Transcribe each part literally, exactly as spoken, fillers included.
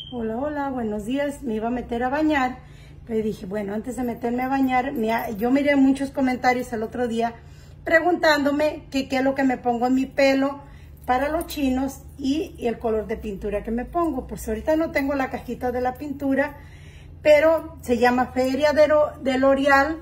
Hola, hola, buenos días. Me iba a meter a bañar, pero dije, bueno, antes de meterme a bañar, me, yo miré muchos comentarios el otro día preguntándome que qué es lo que me pongo en mi pelo para los chinos y, y el color de pintura que me pongo. Pues ahorita no tengo la cajita de la pintura, pero se llama Feria de, de L'Oreal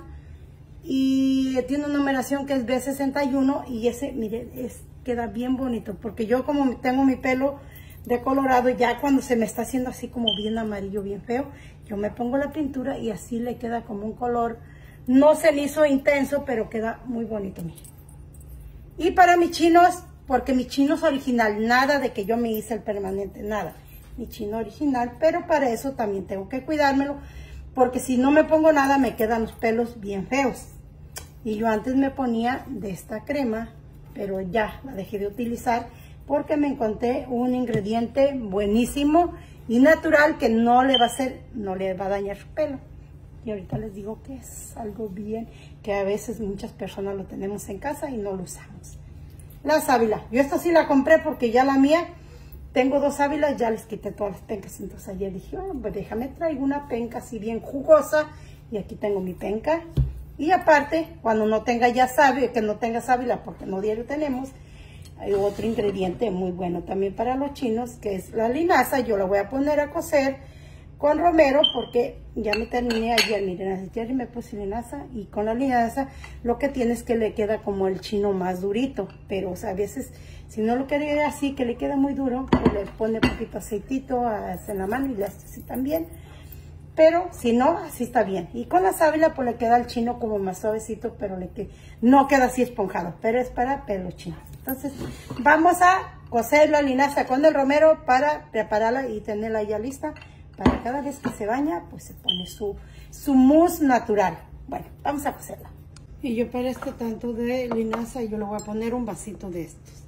y tiene una numeración que es B sesenta y uno y ese, miren, es, queda bien bonito, porque yo como tengo mi pelo de colorado, ya cuando se me está haciendo así como bien amarillo, bien feo, yo me pongo la pintura y así le queda como un color, no cenizo intenso, pero queda muy bonito, miren. Y para mis chinos, porque mi chino es original, nada de que yo me hice el permanente, nada, mi chino original, pero para eso también tengo que cuidármelo, porque si no me pongo nada me quedan los pelos bien feos. Y yo antes me ponía de esta crema, pero ya la dejé de utilizar porque me encontré un ingrediente buenísimo y natural que no le va a hacer, no le va a dañar su pelo. Y ahorita les digo que es algo bien, que a veces muchas personas lo tenemos en casa y no lo usamos. La sábila. Yo esta sí la compré porque ya la mía, tengo dos sábilas, ya les quité todas las pencas. Entonces ayer dije, bueno, pues déjame traigo una penca así bien jugosa. Y aquí tengo mi penca. Y aparte, cuando no tenga ya sábila, que no tenga sábila, porque no diario tenemos, hay otro ingrediente muy bueno también para los chinos, que es la linaza. Yo la voy a poner a cocer con romero, porque ya me terminé ayer. Miren, ayer me puse linaza, y con la linaza lo que tiene es que le queda como el chino más durito. Pero, o sea, a veces, si no lo quiere así, que le queda muy duro, pues le pone un poquito aceitito en la mano y le hace así también. Pero si no, así está bien. Y con la sábila pues le queda el chino como más suavecito, pero le que no queda así esponjado, pero es para pelo chino. Entonces vamos a cocer la linaza con el romero para prepararla y tenerla ya lista para cada vez que se baña, pues se pone su, su mousse natural. Bueno, vamos a cocerla. Y yo para este tanto de linaza yo le voy a poner un vasito de estos.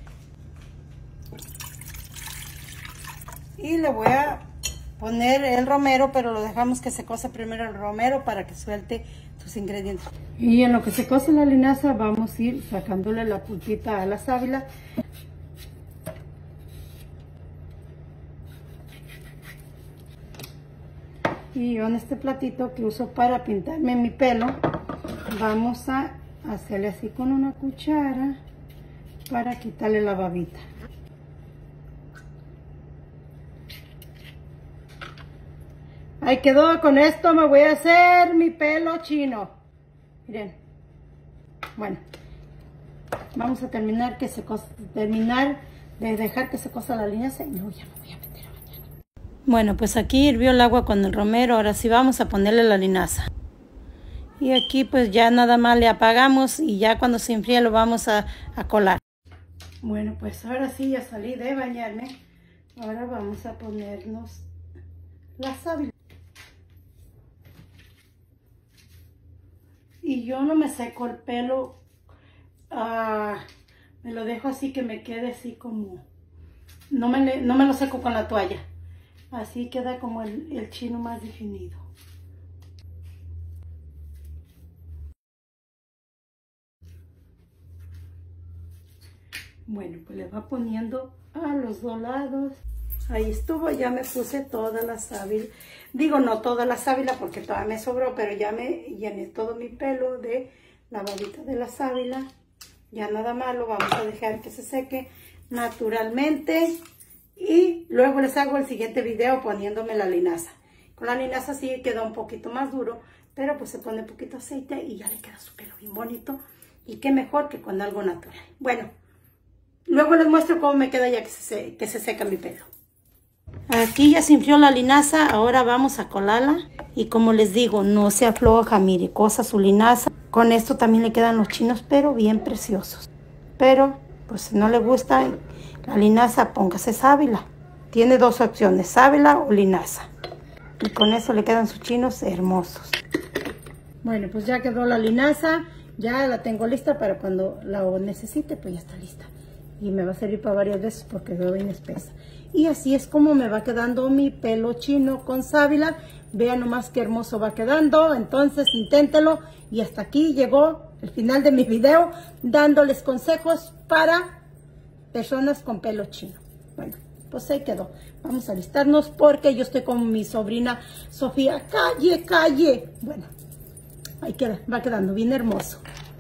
Y le voy a poner el romero, pero lo dejamos que se cosa primero el romero para que suelte sus ingredientes. Y en lo que se cose la linaza vamos a ir sacándole la pulpita a la sábila. Y yo en este platito que uso para pintarme mi pelo, vamos a hacerle así con una cuchara para quitarle la babita. Ahí quedó, con esto me voy a hacer mi pelo chino. Miren. Bueno. Vamos a terminar que se cosa, terminar de dejar que se cosa la linaza y luego ya me voy a meter a bañar. Bueno, pues aquí hirvió el agua con el romero. Ahora sí vamos a ponerle la linaza. Y aquí pues ya nada más le apagamos y ya cuando se enfríe lo vamos a, a colar. Bueno, pues ahora sí ya salí de bañarme. Ahora vamos a ponernos la sábila. Y yo no me seco el pelo, uh, me lo dejo así que me quede así como, no me, no me lo seco con la toalla, así queda como el, el chino más definido. Bueno, pues le va poniendo a los dos lados. Ahí estuvo, ya me puse toda la sábila. Digo, no toda la sábila porque todavía me sobró, pero ya me llené todo mi pelo de la babita de la sábila. Ya nada más lo vamos a dejar que se seque naturalmente. Y luego les hago el siguiente video poniéndome la linaza. Con la linaza sí queda un poquito más duro, pero pues se pone un poquito de aceite y ya le queda su pelo bien bonito. Y qué mejor que con algo natural. Bueno, luego les muestro cómo me queda ya que se, que se seca mi pelo. Aquí ya se enfrió la linaza, ahora vamos a colarla. Y como les digo, no se afloja, mire, cosa su linaza. Con esto también le quedan los chinos, pero bien preciosos. Pero, pues si no le gusta la linaza, póngase sábila. Tiene dos opciones, sábila o linaza. Y con eso le quedan sus chinos hermosos. Bueno, pues ya quedó la linaza, ya la tengo lista para cuando la necesite, pues ya está lista. Y me va a servir para varias veces porque veo bien espesa. Y así es como me va quedando mi pelo chino con sábila. Vean nomás qué hermoso va quedando. Entonces inténtelo. Y hasta aquí llegó el final de mi video dándoles consejos para personas con pelo chino. Bueno, pues ahí quedó. Vamos a alistarnos porque yo estoy con mi sobrina Sofía. ¡Calle, calle! Bueno, ahí queda, va quedando bien hermoso.